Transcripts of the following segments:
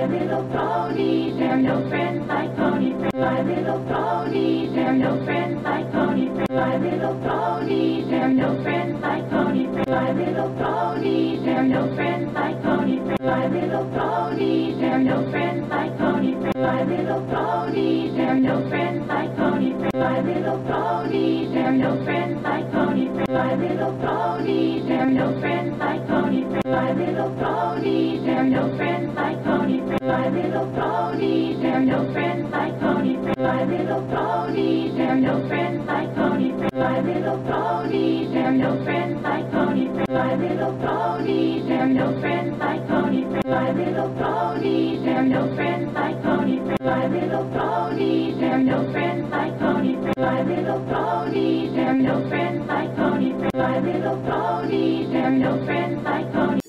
little ponies, they're no friends like pony friends. My little ponies, they're no friends like pony friends. My little ponies, they're no friends like pony friends. My little ponies, they're no friends like pony friends. My little ponies, they're no friends like pony friends. My little ponies, they're no friends like pony friends. My little ponies, they're no friends like pony friends. My little ponies, they're no friends like pony friends. My little ponies, they're no friends like pony friends. My little ponies, they're no friends like pony friends. My little ponies, they're no friends like pony friends. My little ponies, they're no friends like pony friends. My little ponies, they're no friends like pony friends. My little ponies, they're no friends like pony friends. My little ponies, they're no friends like pony friends. My little ponies, they're no friends like pony friends. My little ponies, they're no friends like pony.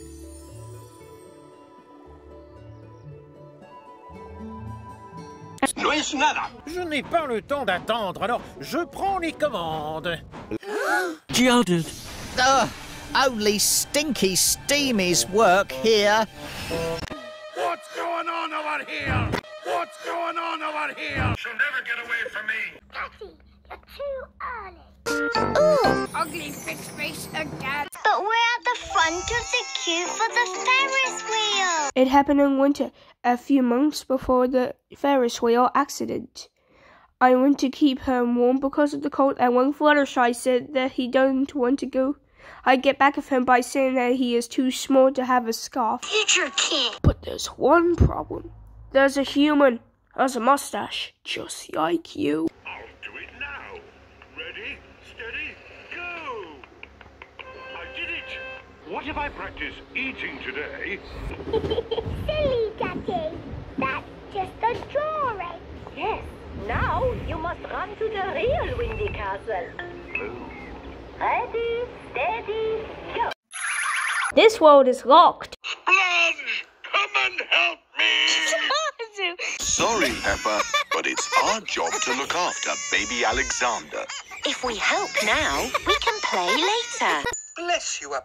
No es nada. Je n'ai pas le temps d'attendre, alors je prends les commandes. Gelded. Only stinky steamies work here. What's going on over here? What's going on over here? She'll never get away from me. Daddy, you're too early. Ooh, ugly fish face again. But we're at the front of the queue for the Ferris wheel. It happened in winter, a few months before the Ferris wheel accident. I went to keep her warm because of the cold, and when Fluttershy said that he doesn't want to go, I get back of him by saying that he is too small to have a scarf. Future kid. But there's one problem. There's a human, has a mustache, just like you. I'll do it now. Ready, steady, go! I did it! What if I practice eating today? Silly, Daddy. That's just a drawing. Yes. Now you must run to the real Windy Castle. Ready, steady, go. This world is locked. Run! Come and help me! Sorry, Peppa, but it's our job to look after baby Alexander. If we help now, we can play later. Bless you up.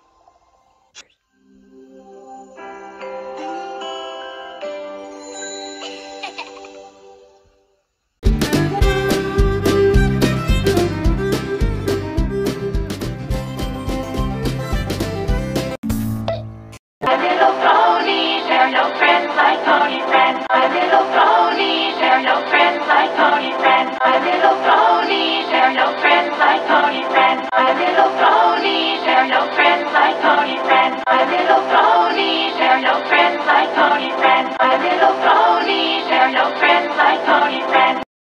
My little ponies, they're no friends like pony friends. My little ponies, they're no friends like pony friends. My little ponies, they're no friends like pony friends. My little ponies, they're no friends like pony friends. My little ponies, they're no friends like pony friends. My little ponies.